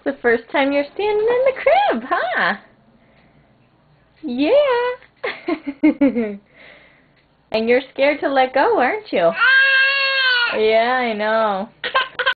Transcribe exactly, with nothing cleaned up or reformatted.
the first time you're standing in the crib, huh? Yeah. And you're scared to let go, aren't you? Yeah, I know.